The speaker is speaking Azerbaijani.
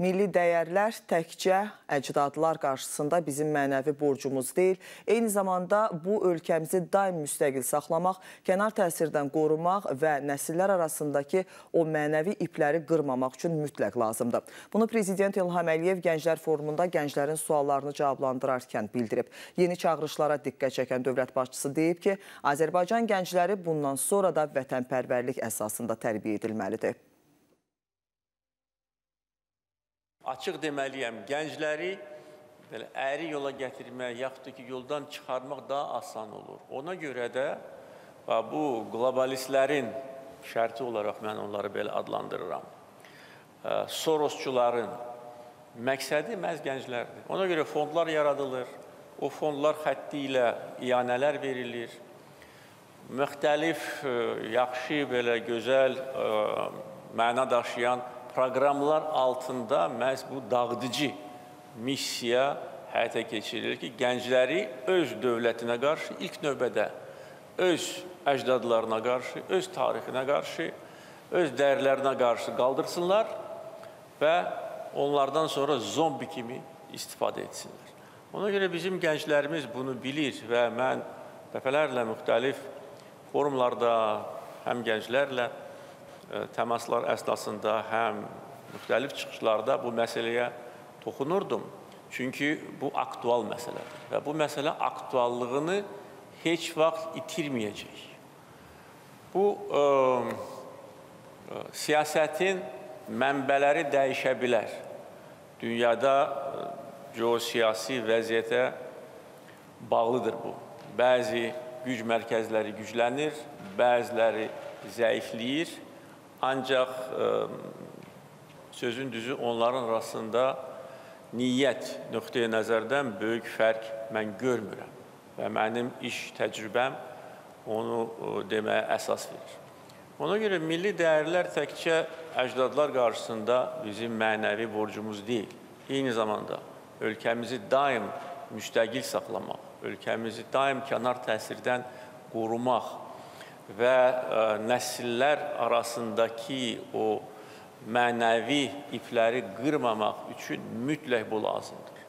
Milli dəyərlər təkcə əcdadlar qarşısında bizim mənəvi borcumuz deyil, eyni zamanda bu ölkəmizi daim müstəqil saxlamaq, kənar təsirdən qorumaq və nəsillər arasındakı o mənəvi ipləri qırmamaq üçün mütləq lazımdır. Bunu Prezident İlham Əliyev Gənclər Forumunda gənclərin suallarını cavablandırarkən bildirib. Yeni çağırışlara diqqət çəkən dövlət başçısı deyib ki, Azərbaycan gəncləri bundan sonra da vətənpərvərlik əsasında tərbiyə edilməlidir. Açıq deməliyəm, gəncləri əyri yola gətirmək, yaxud ki, yoldan çıxarmaq daha asan olur. Ona görə də bu qlobalistlərin şərti olaraq mən onları belə adlandırıram. Sorosçuların məqsədi məhz gənclərdir. Ona görə fondlar yaradılır, o fondlar xətti ilə iyanələr verilir. Müxtəlif, yaxşı, belə gözəl, məna daşıyan proqramlar altında məhz bu dağıdıcı missiya həyata keçirilir ki, gəncləri öz dövlətinə qarşı, ilk növbədə öz əcdadlarına qarşı, öz tarixinə qarşı, öz dəyərlərinə qarşı qaldırsınlar və onlardan sonra zombi kimi istifadə etsinlər. Ona görə bizim gənclərimiz bunu bilir və mən dəfələrlə müxtəlif forumlarda həm gənclərlə təmaslar əsnasında, həm müxtəlif çıxışlarda bu məsələyə toxunurdum. Çünki bu aktual məsələdir və bu məsələ aktuallığını heç vaxt itirməyəcək. Bu, siyasətin mənbələri dəyişə bilər. Dünyada geosiyasi vəziyyətə bağlıdır bu. Bəzi güc mərkəzləri güclənir, bəziləri zəifləyir. Ancaq sözün düzü onların arasında niyyət nöqteyi nəzərdən böyük fərq mən görmürəm və mənim iş təcrübəm onu deməyə əsas verir. Ona görə milli dəyərlər təkcə əcdadlar qarşısında bizim mənəvi borcumuz deyil. Eyni zamanda ölkəmizi daim müstəqil saxlamaq, ölkəmizi daim kənar təsirdən qorumaq və nəsillər arasındakı o mənəvi ipləri qırmamaq üçün mütləq bu lazımdır.